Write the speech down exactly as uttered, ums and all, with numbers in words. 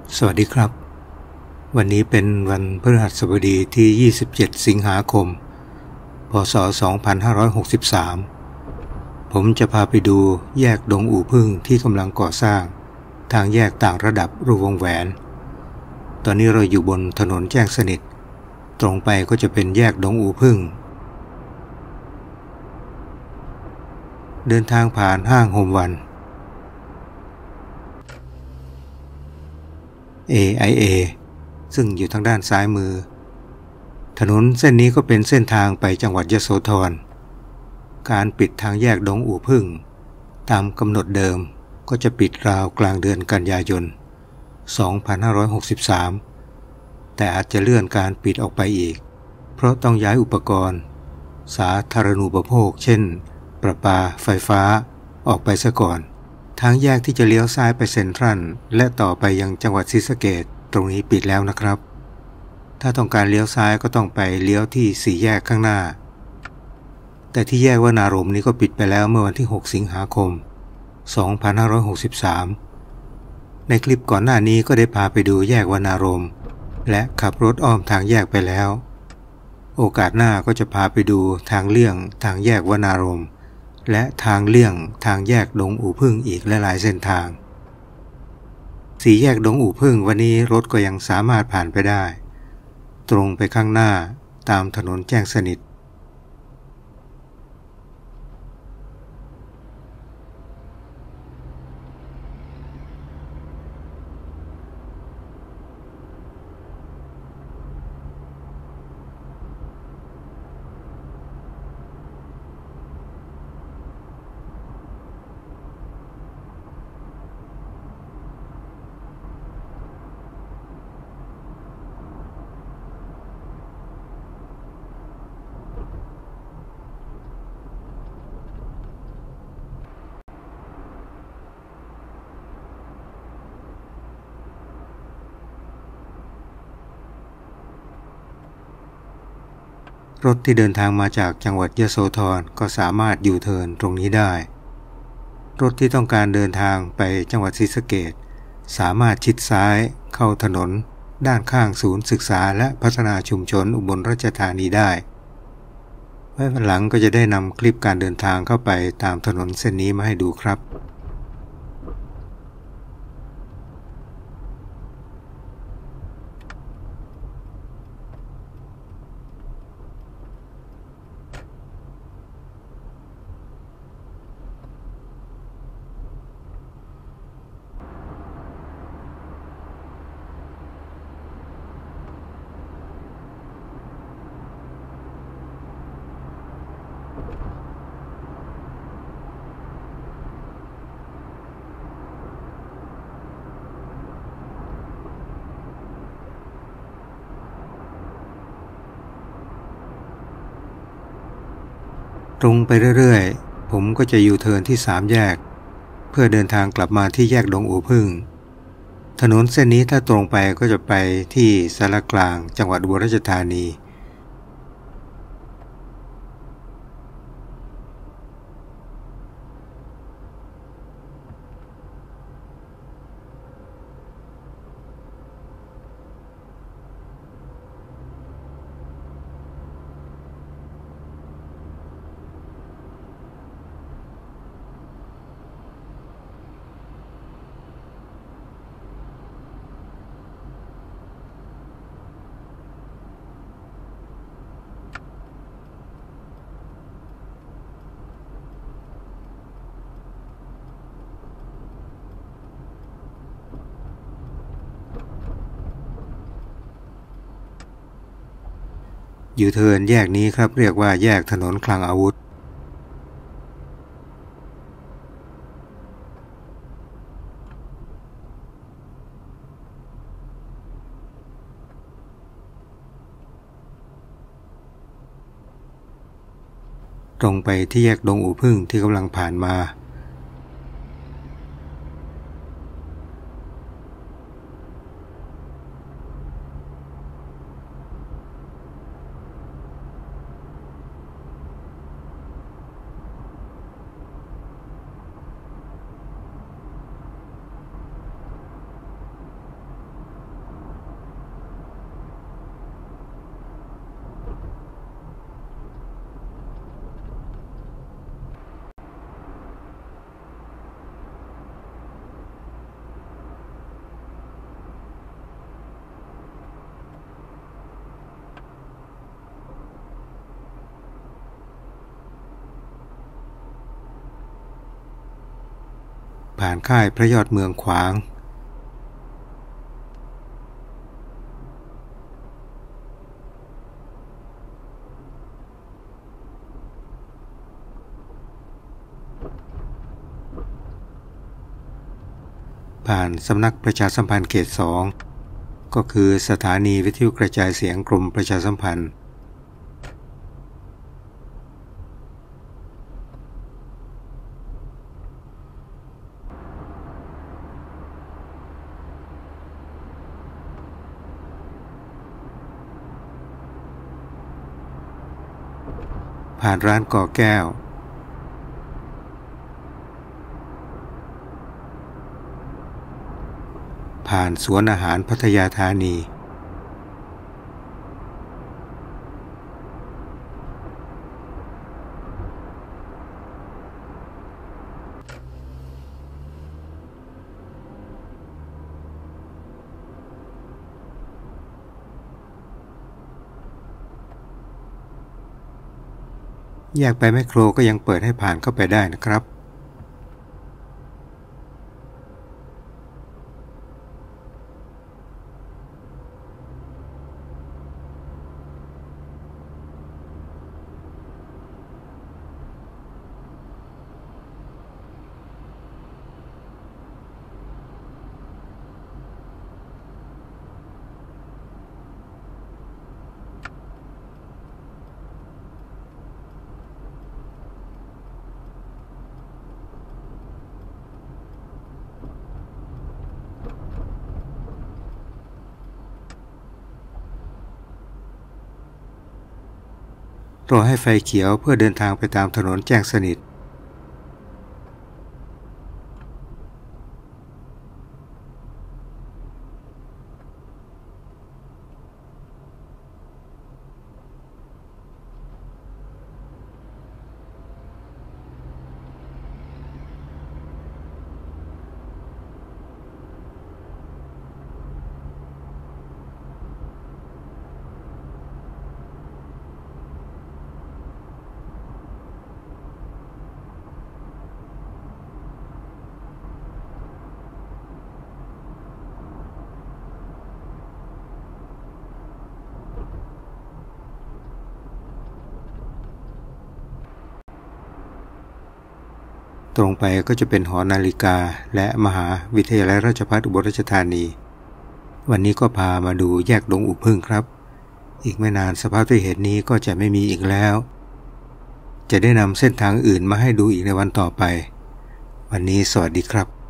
สวัสดีครับวันนี้เป็นวันพฤหัสบดีที่ยี่สิบเจ็ดสิงหาคมพ.ศ. สองพันห้าร้อยหกสิบสามผมจะพาไปดูแยกดงอู่พึ่งที่กำลังก่อสร้างทางแยกต่างระดับรูวงแหวนตอนนี้เราอยู่บนถนนแจ้งสนิทตรงไปก็จะเป็นแยกดงอู่พึ่งเดินทางผ่านห้างโฮมวัน เอ ไอ เอ ซึ่งอยู่ทางด้านซ้ายมือถนนเส้นนี้ก็เป็นเส้นทางไปจังหวัดยโสธรการปิดทางแยกดงอู่พึ่งตามกำหนดเดิมก็จะปิดราวกลางเดือนกันยายนสองพันห้าร้อยหกสิบสามแต่อาจจะเลื่อนการปิดออกไปอีกเพราะต้องย้ายอุปกรณ์สาธารณูปโภคเช่นประปาไฟฟ้าออกไปซะก่อนทางแยกที่จะเลี้ยวซ้ายไปเซ็นทรัลและต่อไปยังจังหวัดศรีสะเกษตรงนี้ปิดแล้วนะครับถ้าต้องการเลี้ยวซ้ายก็ต้องไปเลี้ยวที่สี่แยกข้างหน้าแต่ที่แยกวนารมณ์นี้ก็ปิดไปแล้วเมื่อวันที่หกสิงหาคมสองพันห้าร้อยหกสิบสามในคลิปก่อนหน้านี้ก็ได้พาไปดูแยกวนารมณ์และขับรถอ้อมทางแยกไปแล้วโอกาสหน้าก็จะพาไปดูทางเลี่ยงทางแยกวนารมณ์และทางเลี่ยงทางแยกดงอู่พึ่งอีกหลายๆเส้นทางสี่แยกดงอู่พึ่งวันนี้รถก็ยังสามารถผ่านไปได้ตรงไปข้างหน้าตามถนนแจ้งสนิทรถที่เดินทางมาจากจังหวัดยโสธรก็สามารถยูเทิร์นตรงนี้ได้รถที่ต้องการเดินทางไปจังหวัดศรีสะเกษสามารถชิดซ้ายเข้าถนนด้านข้างศูนย์ศึกษาและพัฒนาชุมชนอุบลราชธานีได้ไว้วันหลังก็จะได้นำคลิปการเดินทางเข้าไปตามถนนเส้นนี้มาให้ดูครับตรงไปเรื่อยๆผมก็จะยูเทิร์นที่สามแยกเพื่อเดินทางกลับมาที่แยกดงอู่พึ่งถนนเส้นนี้ถ้าตรงไปก็จะไปที่สารกลางจังหวัดอุบลราชธานียูเทิร์นแยกนี้ครับเรียกว่าแยกถนนคลังอาวุธตรงไปที่แยกดงอู่พึ่งที่กำลังผ่านมาผ่านค่ายพระยอดเมืองขวางผ่านสำนักประชาสัมพันธ์เขตสองก็คือสถานีวิทยุกระจายเสียงกรมประชาสัมพันธ์ผ่านร้านก่อแก้วผ่านสวนอาหารพัทยาธานีแยกไปแมคโครก็ยังเปิดให้ผ่านเข้าไปได้นะครับรอให้ไฟเขียวเพื่อเดินทางไปตามถนนแจ้งสนิทตรงไปก็จะเป็นหอนาฬิกาและมหาวิทยาลัยราชภัฏอุบลราชธานีวันนี้ก็พามาดูแยกดงอุพึ่งครับอีกไม่นานสภาพที่เห็นนี้ก็จะไม่มีอีกแล้วจะได้นำเส้นทางอื่นมาให้ดูอีกในวันต่อไปวันนี้สวัสดีครับ